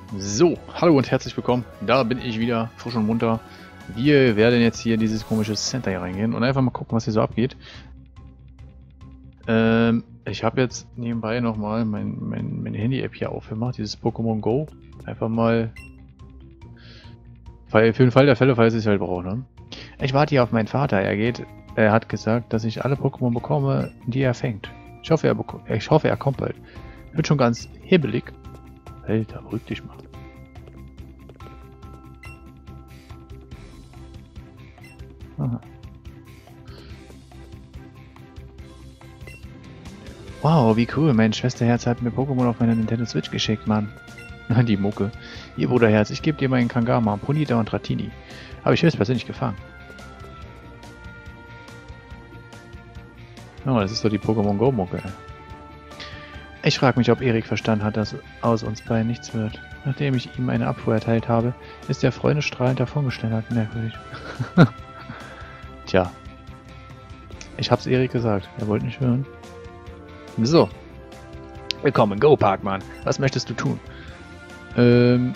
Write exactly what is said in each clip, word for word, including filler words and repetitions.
So, hallo und herzlich willkommen. Da bin ich wieder, frisch und munter. Wir werden jetzt hier in dieses komische Center hier reingehen und einfach mal gucken, was hier so abgeht. Ähm, ich habe jetzt nebenbei nochmal mein, mein, meine Handy-App hier aufgemacht, dieses Pokémon Go. Einfach mal, weil für den Fall der Fälle, falls ich es halt brauche, ne? Ich warte hier auf meinen Vater. Er geht, er hat gesagt, dass ich alle Pokémon bekomme, die er fängt. Ich hoffe, er, ich hoffe, er kommt bald. Wird schon ganz hibbelig. Alter, beruhig dich mal. Aha. Wow, wie cool. Mein Schwesterherz hat mir Pokémon auf meiner Nintendo Switch geschickt, Mann. Die Mucke. Ihr Bruderherz, ich gebe dir meinen Kangama, Ponyta und Dratini. Habe ich höchstpersönlich gefangen. Oh, das ist doch die Pokémon Go Mucke. Ich frage mich, ob Erik verstanden hat, dass aus uns beiden nichts wird. Nachdem ich ihm eine Abfuhr erteilt habe, ist der freudestrahlend davongeschlendert. Merkwürdig. Tja. Ich hab's Erik gesagt. Er wollte nicht hören. So. Willkommen, Go Park, Mann. Was möchtest du tun? Ähm.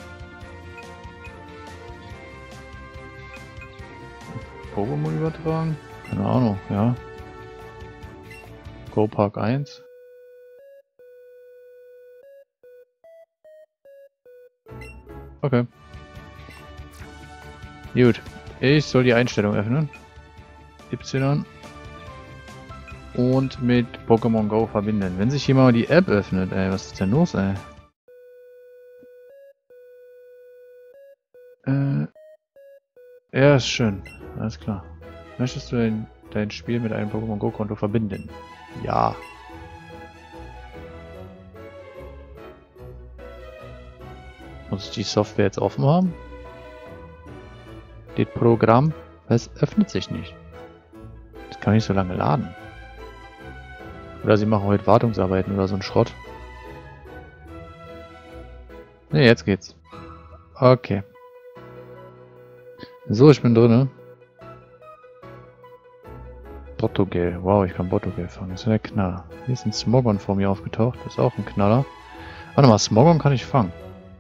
Pokémon übertragen? Keine Ahnung, ja. Go Park eins. Okay. Gut. Ich soll die Einstellung öffnen. Y. Und mit Pokémon Go verbinden. Wenn sich hier mal die App öffnet, ey, was ist denn los, ey? Äh. Ja, ist schön. Alles klar. Möchtest du dein, dein Spiel mit einem Pokémon Go Konto verbinden? Ja. Muss ich die Software jetzt offen haben? Das Programm, es öffnet sich nicht. Das kann nicht so lange laden. Oder sie machen heute Wartungsarbeiten oder so ein Schrott. Ne, jetzt geht's. Okay. So, ich bin drinne. Botogel. Wow, ich kann Botogel fangen. Das ist ja der Knaller. Hier ist ein Smogon vor mir aufgetaucht. Das ist auch ein Knaller. Warte mal, Smogon kann ich fangen.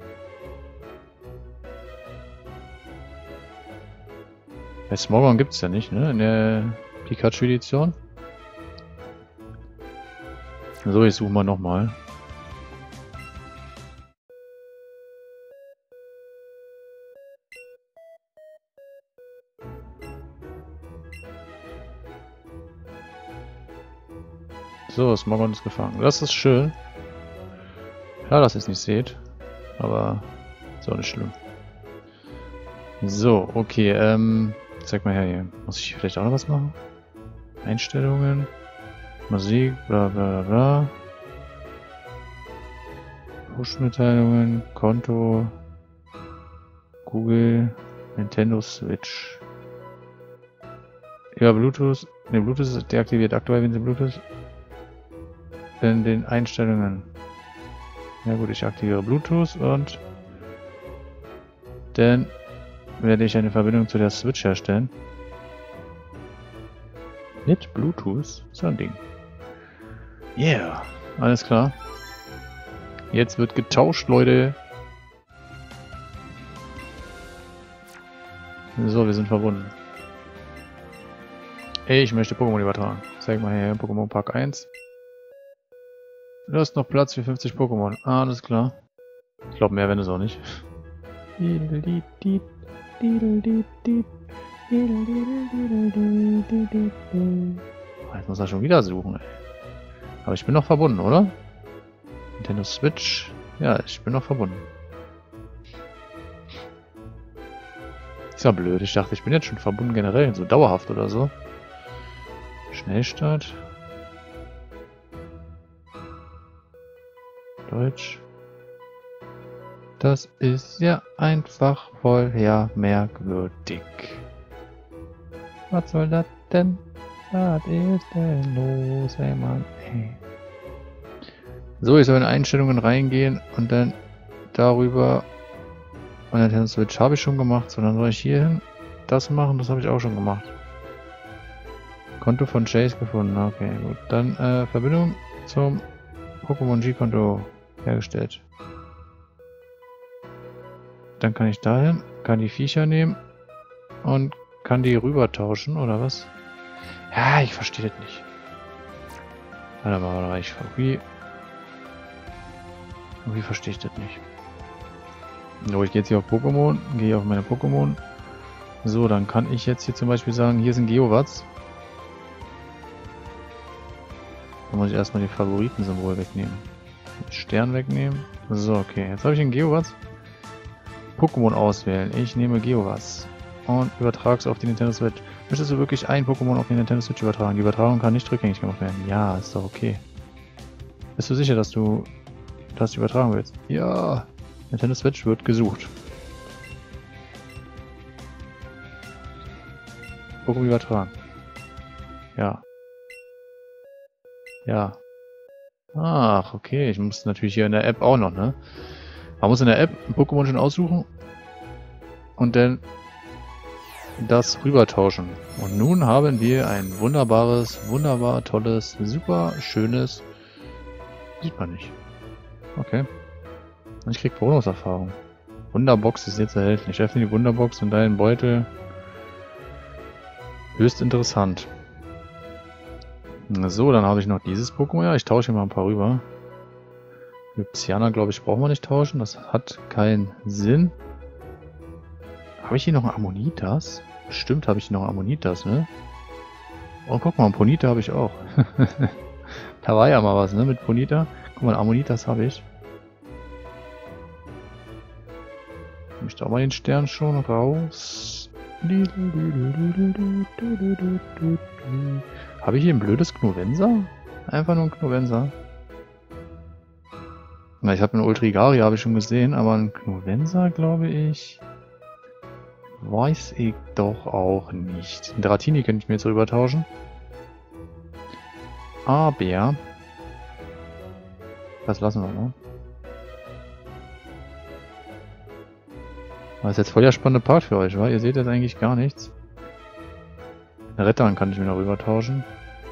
Bei Smogon gibt es ja nicht, ne? In der Pikachu-Edition. So, ich suche mal nochmal. So, Smogon ist gefangen. Das ist schön. Ja, dass ihr es nicht seht. Aber ist auch nicht schlimm. So, okay, ähm... zeig mal her hier. Muss ich vielleicht auch noch was machen? Einstellungen. Musik, bla bla bla. Push-Mitteilungen, Konto. Google. Nintendo Switch. Ja, Bluetooth. Ne, Bluetooth ist deaktiviert. Aktuell, wenn Sie Bluetooth in den Einstellungen. Ja gut, ich aktiviere Bluetooth und dann werde ich eine Verbindung zu der Switch herstellen. Mit Bluetooth? So ein Ding. Yeah, alles klar. Jetzt wird getauscht, Leute. So, wir sind verbunden. Ich möchte Pokémon übertragen. Zeig mal her, Pokémon Park eins. Du hast noch Platz für fünfzig Pokémon. Ah, alles klar. Ich glaube, mehr werden es auch nicht. Jetzt muss er schon wieder suchen, ey. Aber ich bin noch verbunden, oder? Nintendo Switch. Ja, ich bin noch verbunden. Ist ja blöd. Ich dachte, ich bin jetzt schon verbunden generell, so dauerhaft oder so. Schnellstart. Deutsch. Das ist ja einfach vorher merkwürdig. Was soll das denn? Was ist denn los, ey Mann, ey. So, ich soll in Einstellungen reingehen und dann darüber. Und Nintendo Switch habe ich schon gemacht, sondern soll ich hier hin das machen? Das habe ich auch schon gemacht. Konto von Chase gefunden. Okay, gut. Dann äh, Verbindung zum Pokémon G-Konto hergestellt. dann kann ich dahin, kann die Viecher nehmen und kann die rüber tauschen, oder was? Ja, ich verstehe das nicht. Warte mal, warte, ich irgendwie... Irgendwie verstehe ich das nicht. So, ich gehe jetzt hier auf Pokémon, gehe auf meine Pokémon. So, dann kann ich jetzt hier zum Beispiel sagen, hier sind Geowatts. Dann muss ich erstmal die Favoritensymbol wegnehmen. Stern wegnehmen. So, okay, jetzt habe ich einen Geowatts. Pokémon auswählen. Ich nehme Geowatts. Und übertrage es auf die Nintendo Switch. Möchtest du wirklich ein Pokémon auf die Nintendo Switch übertragen? Die Übertragung kann nicht rückgängig gemacht werden. Ja, ist doch okay. Bist du sicher, dass du das übertragen willst? Ja. Nintendo Switch wird gesucht. Pokémon übertragen. Ja. Ja. Ach, okay. Ich muss natürlich hier in der App auch noch, ne? Man muss in der App ein Pokémon schon aussuchen und dann das rüber tauschen. Und nun haben wir ein wunderbares, wunderbar tolles, super schönes... Sieht man nicht. Okay. Und ich krieg Bonuserfahrung. Wunderbox ist jetzt erhältlich. Ich öffne die Wunderbox und deinen Beutel. Höchst interessant. So, dann habe ich noch dieses Pokémon. Ja, ich tausche mal ein paar rüber. Psyana, glaube ich, brauchen wir nicht tauschen. Das hat keinen Sinn. Habe ich hier noch ein Ammonitas? Bestimmt habe ich hier noch ein Ammonitas, ne? Oh, guck mal, ein Ponita habe ich auch. Da war ja mal was, ne, mit Ponita. Guck mal, Ammonitas habe ich. Nehme ich da mal den Stern schon raus. Habe ich hier ein blödes Knuvensa? Einfach nur ein Knuvensa. Na, ich habe einen Ultrigaria, habe ich schon gesehen, aber ein Knuvensa, glaube ich, weiß ich doch auch nicht. Ein Dratini könnte ich mir jetzt rüber tauschen. Aber das lassen wir, ne? Das ist jetzt voll der spannende Part für euch, wa? Ihr seht jetzt eigentlich gar nichts. Einen Rettern kann ich mir noch rüber tauschen.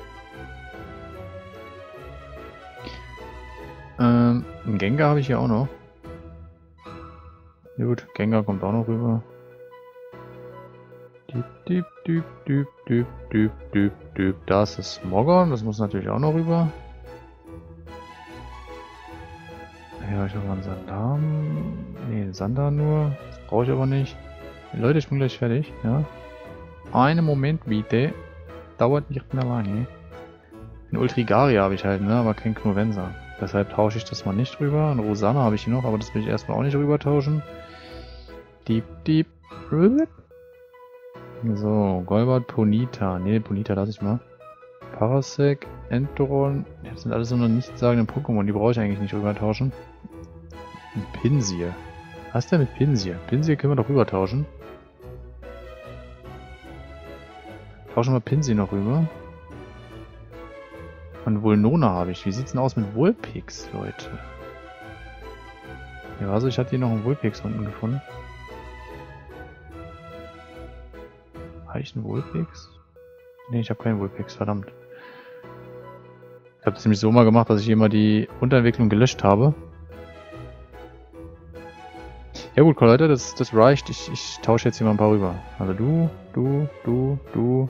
Ähm, einen Gengar habe ich hier auch noch. Ja gut, Gengar kommt auch noch rüber. Düb, düb, düb, düb, düb, düb, düb, düb. Da ist das Smogon, das muss natürlich auch noch rüber. Hier habe ich noch mal einen Sandarm. Ne, einen Sandar nur. Das brauche ich aber nicht. Leute, ich bin gleich fertig, ja. Einen Moment bitte. Dauert nicht mehr lange. Ein Ultrigaria habe ich halt, ne, aber kein Knuvensa. Deshalb tausche ich das mal nicht rüber. Ein Rosanna habe ich hier noch, aber das will ich erstmal auch nicht rüber tauschen. Diep, diep. So, Golbat, Ponita. Ne, Ponita lasse ich mal. Parasect, Entoron. Das sind alles so noch nichtssagende Pokémon, die brauche ich eigentlich nicht rüber tauschen. Pinsir. Was ist denn mit Pinsir? Pinsir können wir doch rüber tauschen. Tauschen wir Pinsir noch rüber. Und Vulnona habe ich. Wie sieht's denn aus mit Vulpix, Leute? Ja, also ich hatte hier noch einen Vulpix unten gefunden. Habe ich einen Vulpix? Ne, ich habe keinen Vulpix, verdammt. Ich habe es nämlich so mal gemacht, dass ich hier mal die Unterentwicklung gelöscht habe. Ja gut, Leute, das, das reicht. Ich, ich tausche jetzt hier mal ein paar rüber. Also du, du, du, du.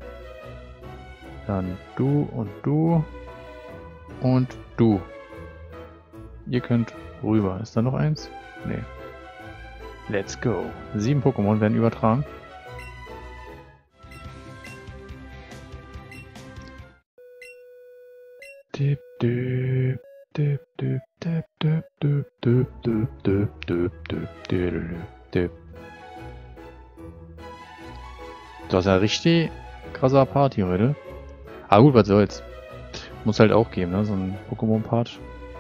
Dann du und du. Und du. Ihr könnt rüber. Ist da noch eins? Nee. Let's go. Sieben Pokémon werden übertragen. Dip, dip, dip, dip, dip, dip, dip, dip, dip, dip, dip, dip, dip, dip. Das ist ja richtig krasser Party heute. Ah gut, was soll's. Muss halt auch geben, ne? So ein Pokémon-Part.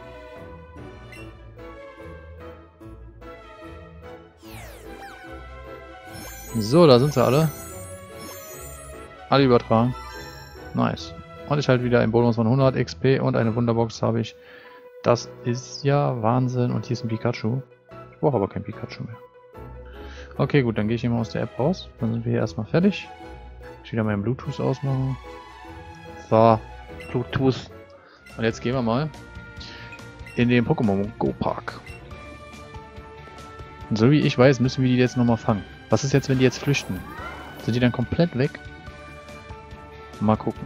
So, da sind sie alle. Alle übertragen. Nice. Und ich halt wieder ein Bonus von hundert X P und eine Wunderbox habe ich. Das ist ja Wahnsinn. Und hier ist ein Pikachu. Ich brauche aber kein Pikachu mehr. Okay, gut, dann gehe ich hier mal aus der App raus. Dann sind wir hier erstmal fertig. Ich wieder meinen Bluetooth ausmachen. So, Bluetooth. Und jetzt gehen wir mal in den Pokémon Go Park. Und so wie ich weiß, müssen wir die jetzt nochmal fangen. Was ist jetzt, wenn die jetzt flüchten? Sind die dann komplett weg? Mal gucken.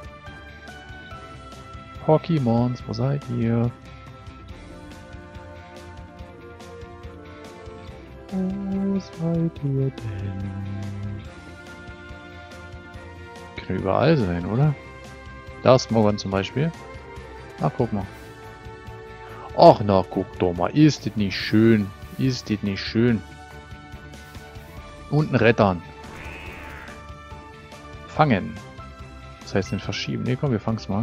Pokémons, wo seid ihr? Wo seid ihr denn? Können überall sein, oder? Da ist Morgan zum Beispiel. Ach, guck mal. Ach, na, guck doch mal. Ist das nicht schön? Ist das nicht schön? Und ein Rettern. Fangen. Das heißt, den verschieben. Ne, komm, wir fangen es mal.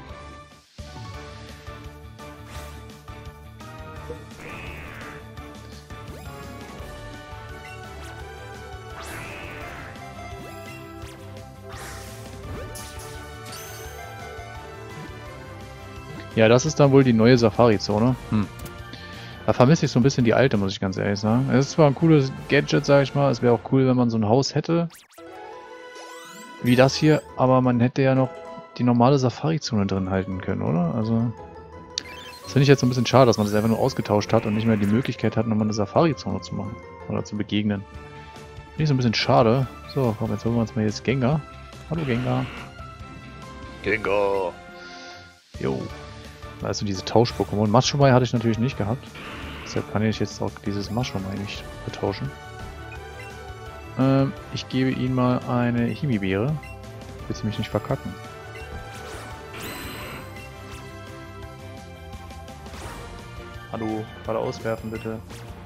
Ja, das ist dann wohl die neue Safari-Zone. Hm. Da vermisse ich so ein bisschen die alte, muss ich ganz ehrlich sagen. Es ist zwar ein cooles Gadget, sag ich mal. Es wäre auch cool, wenn man so ein Haus hätte. Wie das hier. Aber man hätte ja noch die normale Safari-Zone drin halten können, oder? Also, das finde ich jetzt so ein bisschen schade, dass man das einfach nur ausgetauscht hat und nicht mehr die Möglichkeit hat, nochmal eine Safari-Zone zu machen. Oder zu begegnen. Finde ich so ein bisschen schade. So, komm, jetzt holen wir uns mal jetzt Gengar. Hallo Gengar. Gengar. Jo. Also diese Tausch-Pokémon. Maschomai hatte ich natürlich nicht gehabt. Deshalb kann ich jetzt auch dieses Maschomai nicht vertauschen. Ähm, ich gebe ihm mal eine Himibeere. Willst du mich nicht verkacken? Hallo, Ball auswerfen bitte.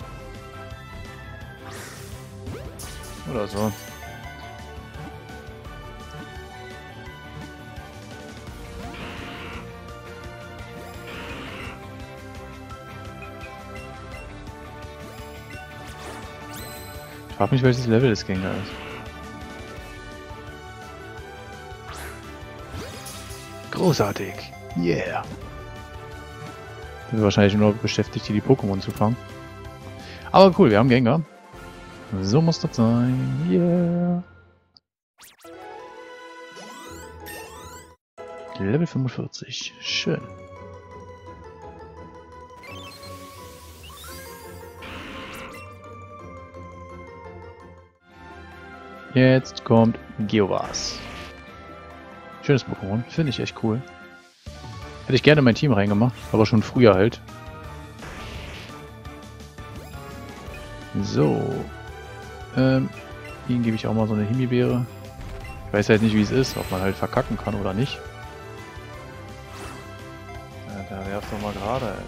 Oder so. Ich frage mich, welches Level das Gengar ist. Großartig! Yeah! Sind wir wahrscheinlich nur beschäftigt, hier die Pokémon zu fangen. Aber cool, wir haben Gengar. So muss das sein. Yeah! Level fünfundvierzig. Schön. Jetzt kommt Geovas. Schönes Pokémon, finde ich echt cool. Hätte ich gerne in mein Team reingemacht, aber schon früher halt. So. Ähm, Ihnen gebe ich auch mal so eine Himibeere. Ich weiß halt nicht, wie es ist, ob man halt verkacken kann oder nicht. Ja, da werft doch mal gerade, ey.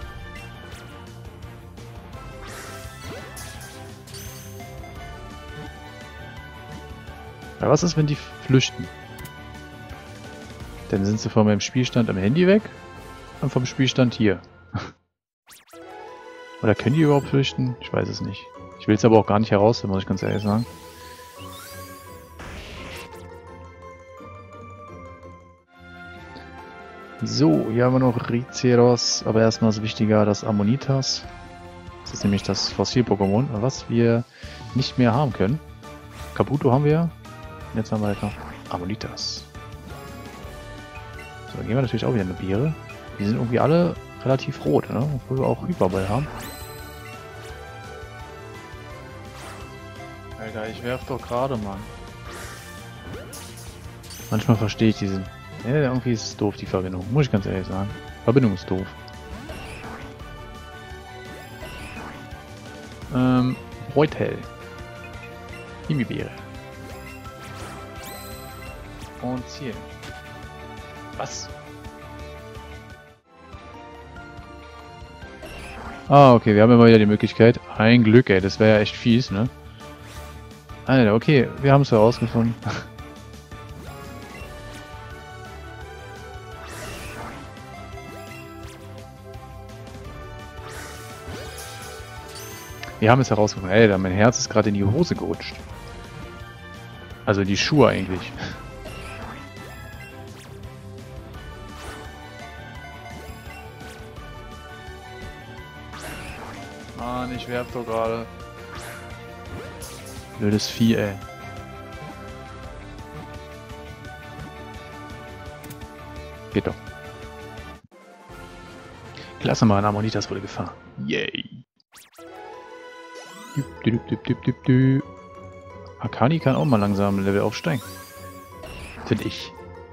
Ja, was ist, wenn die flüchten? Dann sind sie von meinem Spielstand am Handy weg und vom Spielstand hier. Oder können die überhaupt flüchten? Ich weiß es nicht. Ich will es aber auch gar nicht herausfinden, muss ich ganz ehrlich sagen. So, hier haben wir noch Rizeros, aber erstmal ist wichtiger das Ammonitas. Das ist nämlich das Fossil-Pokémon, was wir nicht mehr haben können. Kabuto haben wir. Und jetzt haben wir halt noch Ammonitas. So, dann gehen wir natürlich auch wieder eine Beere. Die sind irgendwie alle relativ rot, ne? Obwohl wir auch Hyperball haben. Alter, ich werf doch gerade, Mann. Manchmal verstehe ich diesen. Ja, irgendwie ist es doof, die Verbindung. Muss ich ganz ehrlich sagen. Verbindung ist doof. Ähm, Reutel. Himibeere. Und Ziel. Was? Ah, okay, wir haben immer wieder die Möglichkeit. Ein Glück, ey, das wäre ja echt fies, ne? Alter, okay, wir haben es herausgefunden. Wir haben es herausgefunden. Alter, mein Herz ist gerade in die Hose gerutscht. Also in die Schuhe eigentlich. Mann, ich werf doch gerade. Blödes Vieh, ey. Geht doch. Klasse, Mann, Ammonitas wurde gefahren. Yay. Akani kann auch mal langsam Level aufsteigen. Finde ich.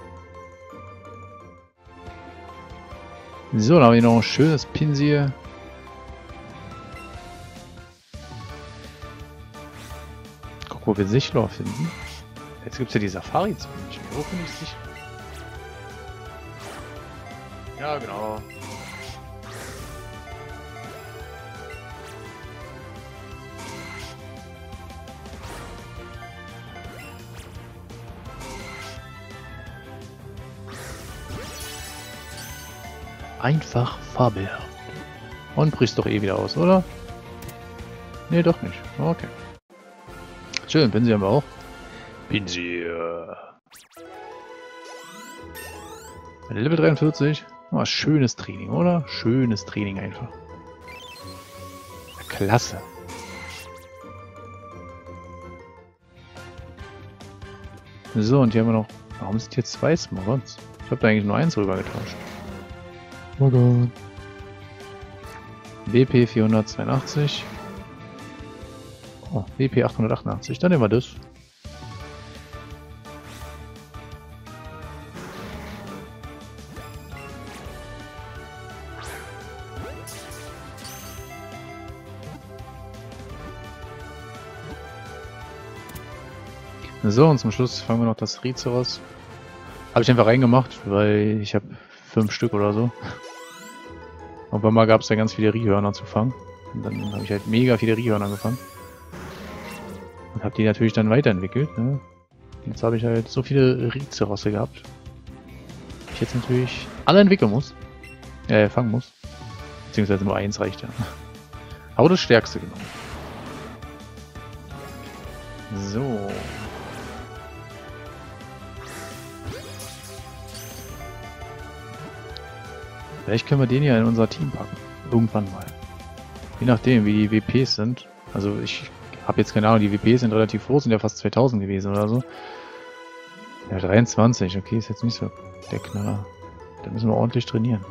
So, dann haben wir noch ein schönes Pinsir. Guck, wo wir Sichlor finden. Jetzt gibt es ja die Safari-Zone. Wo finde ich Sichlor? Ja, genau. Einfach fabelhaft. Und brichst doch eh wieder aus, oder? Nee, doch nicht. Okay. Schön, Pinsir haben wir auch. Pinsir. Level dreiundvierzig. Oh, schönes Training, oder? Schönes Training einfach. Klasse. So, und hier haben wir noch... Warum sind hier zwei Smogons? Ich habe da eigentlich nur eins rüber getauscht. Oh Gott. W P vierhundertzweiundachtzig. Oh, W P achthundertachtundachtzig. Dann nehmen wir das. So, und zum Schluss fangen wir noch das Rizeros. Habe ich einfach reingemacht, weil ich habe fünf Stück oder so. Irgendwann mal gab es ja ganz viele Riehhörner zu fangen. Und dann habe ich halt mega viele Riehhörner gefangen. Und habe die natürlich dann weiterentwickelt. Ne? Jetzt habe ich halt so viele Rizerosse gehabt. Die ich jetzt natürlich alle entwickeln muss. Äh, fangen muss. Beziehungsweise nur eins reicht ja. Aber das stärkste genommen. So. Vielleicht können wir den ja in unser Team packen. Irgendwann mal. Je nachdem, wie die W Ps sind. Also ich habe jetzt keine Ahnung, die W Ps sind relativ hoch, sind ja fast zweitausend gewesen oder so. Ja, dreiundzwanzig, okay, ist jetzt nicht so der Knaller. Da müssen wir ordentlich trainieren.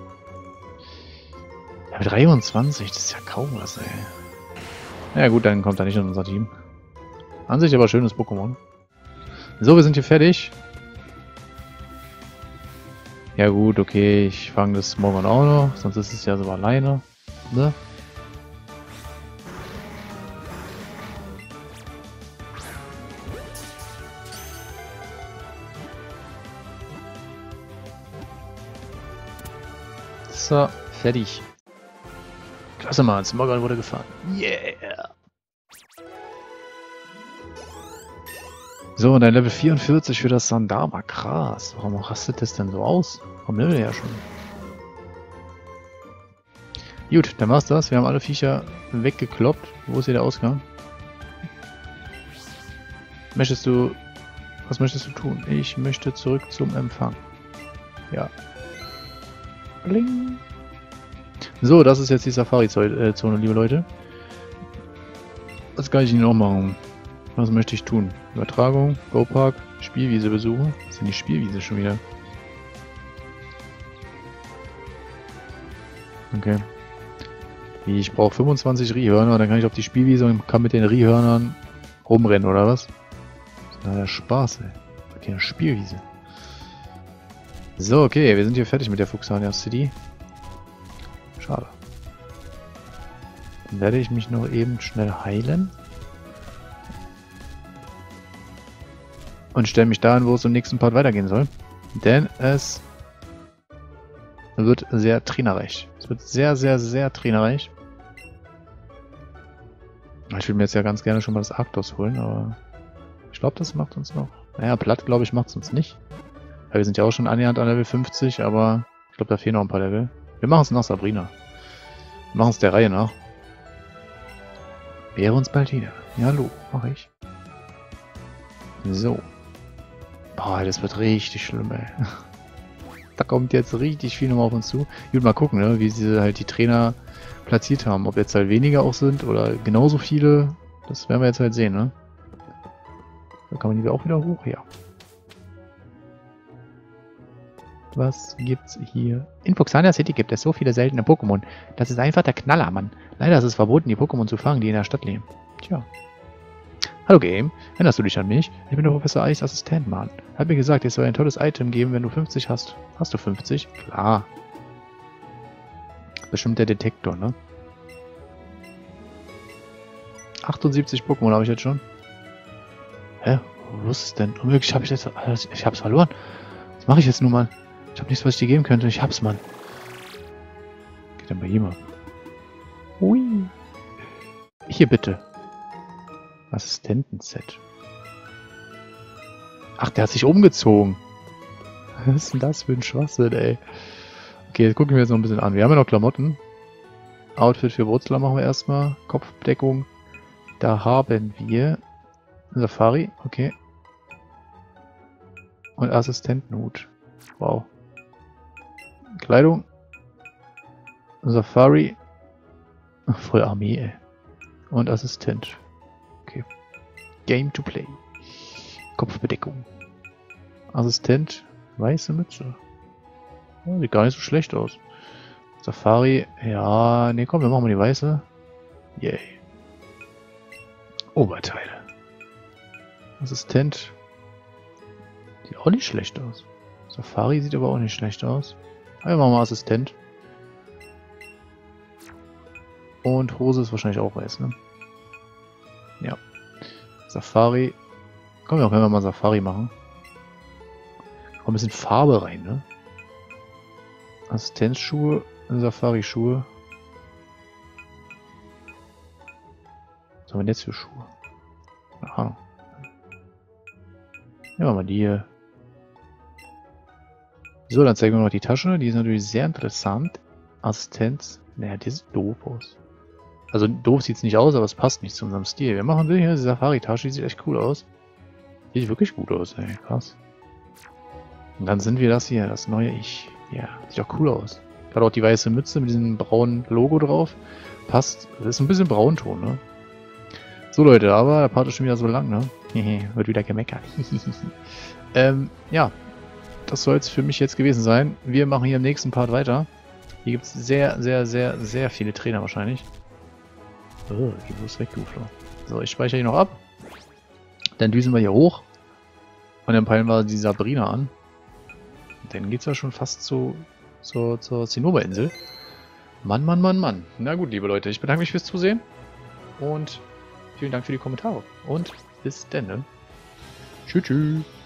Ja, dreiundzwanzig, das ist ja kaum was, ey. Na ja, gut, dann kommt er nicht in unser Team. An sich aber schönes Pokémon. So, wir sind hier fertig. Ja gut, okay, ich fange das morgen auch noch, sonst ist es ja so alleine, ne? So, fertig. Klasse, Mann, Smogon wurde gefahren. Yeah! So, und ein Level vierundvierzig für das Sandama. Krass. Warum rastet das denn so aus? Vom Level her schon. Gut, dann war's das. Wir haben alle Viecher weggekloppt. Wo ist hier der Ausgang? Möchtest du... Was möchtest du tun? Ich möchte zurück zum Empfang. Ja. Bling. So, das ist jetzt die Safari-Zone, liebe Leute. Was kann ich Ihnen noch machen? Was möchte ich tun? Übertragung, Go Park, Spielwiese besuchen. Was ist denn die Spielwiese schon wieder? Okay. Ich brauche fünfundzwanzig Riehhörner, dann kann ich auf die Spielwiese und kann mit den Riehhörnern rumrennen, oder was? Das ist ja Spaß, ey. Okay, eine Spielwiese. So, okay, wir sind hier fertig mit der Fuchsania City. Schade. Dann werde ich mich noch eben schnell heilen. Und stelle mich dahin, wo es im nächsten Part weitergehen soll. Denn es wird sehr trainerreich. Es wird sehr, sehr, sehr trainerreich. Ich will mir jetzt ja ganz gerne schon mal das Arktos holen, aber ich glaube, das macht uns noch. Naja, platt, glaube ich, macht es uns nicht. Weil wir sind ja auch schon annähernd an Level fünfzig, aber ich glaube, da fehlen noch ein paar Level. Wir machen es nach Sabrina. Wir machen es der Reihe nach. Wäre uns bald wieder. Ja, hallo, mache ich. So. Boah, das wird richtig schlimm, ey. Da kommt jetzt richtig viel nochmal auf uns zu. Ich würde mal gucken, ne, wie sie halt die Trainer platziert haben. Ob jetzt halt weniger auch sind oder genauso viele. Das werden wir jetzt halt sehen, ne? Da kann man die auch wieder hoch, ja. Was gibt's hier? In Fuchsania City gibt es so viele seltene Pokémon. Das ist einfach der Knaller, Mann. Leider ist es verboten, die Pokémon zu fangen, die in der Stadt leben. Tja. Hallo Game, erinnerst du dich an mich? Ich bin der Professor Eis Assistent, Mann. Er hat mir gesagt, es soll ein tolles Item geben, wenn du fünfzig hast. Hast du fünfzig? Klar. Bestimmt der Detektor, ne? achtundsiebzig Pokémon habe ich jetzt schon. Hä? Wo ist es denn? Unmöglich, habe ich jetzt... Ich hab's verloren. Was mache ich jetzt nun mal? Ich habe nichts, was ich dir geben könnte. Ich hab's, Mann. Geht dann bei jemandem. Hui. Hier bitte. Assistenten-Set. Ach, der hat sich umgezogen. Was ist denn das für ein Schwachsinn, ey? Okay, jetzt gucken wir jetzt noch ein bisschen an. Wir haben ja noch Klamotten. Outfit für Wurzler machen wir erstmal. Kopfbedeckung. Da haben wir Safari, okay. Und Assistentenhut. Wow. Kleidung. Safari. Voll Armee, ey. Und Assistent. Okay. Game to play. Kopfbedeckung. Assistent. Weiße Mütze. Oh, sieht gar nicht so schlecht aus. Safari. Ja, nee, komm, wir machen mal die weiße. Yay. Oberteile. Assistent. Sieht auch nicht schlecht aus. Safari sieht aber auch nicht schlecht aus. Also machen wir Assistent. Und Hose ist wahrscheinlich auch weiß, ne? Ja. Safari. Komm, wir können mal Safari machen. Kommt ein bisschen Farbe rein, ne? Assistenzschuhe, Safari-Schuhe. Was haben wir denn jetzt für Schuhe? Aha. Nehmen wir mal die hier. So, dann zeigen wir noch die Tasche. Die ist natürlich sehr interessant. Assistenz. Naja, die sieht doof aus. Also doof sieht es nicht aus, aber es passt nicht zu unserem Stil. Wir machen hier die Safari-Tasche. Die sieht echt cool aus. Sieht wirklich gut aus, ey. Krass. Und dann sind wir das hier, das neue Ich. Ja, sieht auch cool aus. Gerade auch die weiße Mütze mit diesem braunen Logo drauf. Passt. Das ist ein bisschen Braunton, ne? So Leute, aber der Part ist schon wieder so lang, ne? Wird wieder gemeckert. ähm, ja. Das soll es für mich jetzt gewesen sein. Wir machen hier im nächsten Part weiter. Hier gibt es sehr, sehr, sehr, sehr viele Trainer wahrscheinlich. Oh, geh bloß weg, du Flo. So, ich speichere hier noch ab. Dann düsen wir hier hoch. Und dann peilen wir die Sabrina an. Und dann geht es ja schon fast zu, zu, zur Zinnoberinsel. Mann, Mann, Mann, Mann. Na gut, liebe Leute, ich bedanke mich fürs Zusehen. Und vielen Dank für die Kommentare. Und bis dann. Tschüss, tschüss.